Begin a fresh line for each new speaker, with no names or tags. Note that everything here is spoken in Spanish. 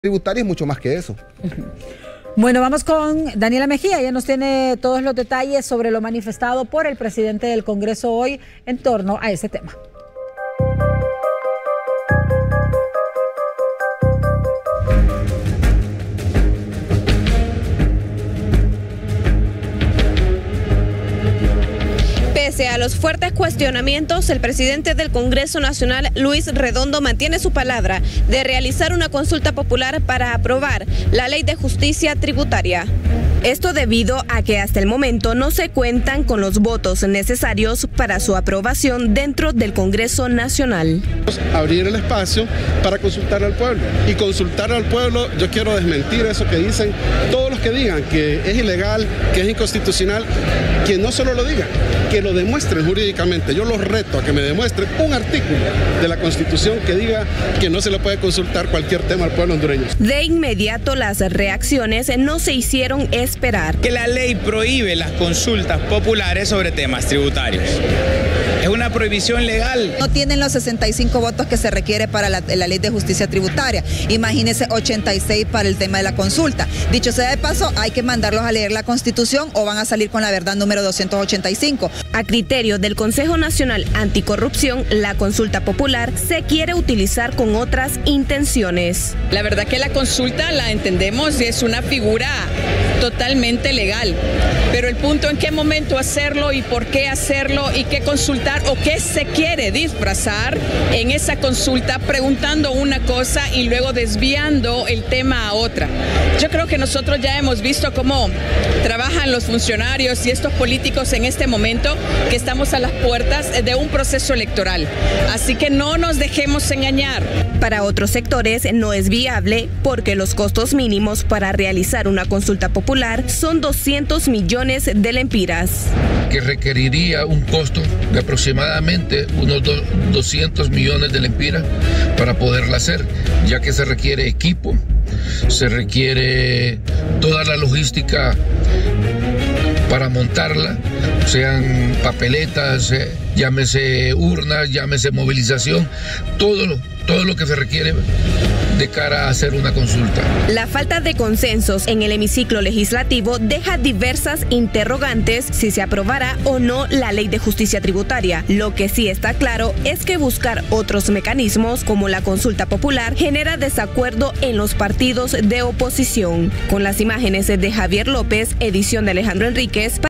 tributaria es mucho más que eso.
Bueno, vamos con Daniela Mejía. Ella nos tiene todos los detalles sobre lo manifestado por el presidente del Congreso hoy en torno a ese tema.
Pese a los fuertes cuestionamientos, el presidente del Congreso Nacional, Luis Redondo, mantiene su palabra de realizar una consulta popular para aprobar la Ley de Justicia Tributaria. Esto debido a que hasta el momento no se cuentan con los votos necesarios para su aprobación dentro del Congreso Nacional.
Abrir el espacio para consultar al pueblo. Y consultar al pueblo, yo quiero desmentir eso que dicen todos los que digan que es ilegal, que es inconstitucional, que no solo lo digan, que lo demuestren jurídicamente. Yo los reto a que me demuestren un artículo de la Constitución que diga que no se le puede consultar cualquier tema al pueblo hondureño.
De inmediato las reacciones no se hicieron esperar.
Que la ley prohíbe las consultas populares sobre temas tributarios. Es una prohibición legal.
No tienen los 65 votos que se requiere para la Ley de Justicia Tributaria. Imagínense 86 para el tema de la consulta. Dicho sea de paso, hay que mandarlos a leer la Constitución o van a salir con la verdad número 285.
A criterio del Consejo Nacional Anticorrupción, la consulta popular se quiere utilizar con otras intenciones.
La verdad que la consulta la entendemos y es una figura totalmente legal, pero el punto en qué momento hacerlo y por qué hacerlo y qué consultar o qué se quiere disfrazar en esa consulta preguntando una cosa y luego desviando el tema a otra. Yo creo que nosotros ya hemos visto cómo trabajan los funcionarios y estos políticos en este momento, que estamos a las puertas de un proceso electoral. Así que no nos dejemos engañar.
Para otros sectores no es viable porque los costos mínimos para realizar una consulta popular son 200 millones de lempiras.
Que requeriría un costo de aproximadamente unos 200 millones de lempiras para poderla hacer, ya que se requiere equipo, se requiere toda la logística para montarla, sean papeletas, llámese urnas, llámese movilización, todo lo que se requiere de cara a hacer una consulta.
La falta de consensos en el hemiciclo legislativo deja diversas interrogantes si se aprobará o no la Ley de Justicia Tributaria. Lo que sí está claro es que buscar otros mecanismos como la consulta popular genera desacuerdo en los partidos de oposición. Con las imágenes de Javier López, edición de Alejandro Enríquez.